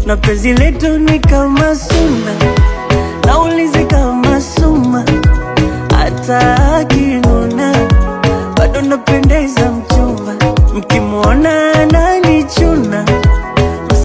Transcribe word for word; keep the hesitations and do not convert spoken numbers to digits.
na penzi letu ni kama suna, naulizi kama suma, hata akinuna bado napendeza.